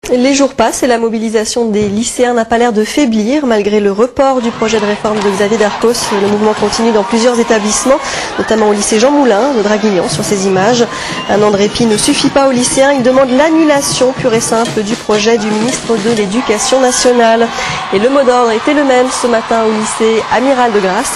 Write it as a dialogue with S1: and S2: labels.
S1: Les jours passent et la mobilisation des lycéens n'a pas l'air de faiblir. Malgré le report du projet de réforme de Xavier Darcos, le mouvement continue dans plusieurs établissements, notamment au lycée Jean Moulin de Draguignan sur ces images. Un an de répit ne suffit pas aux lycéens. Ils demandent l'annulation pure et simple du projet du ministre de l'Éducation nationale. Et le mot d'ordre était le même ce matin au lycée Amiral de Grasse.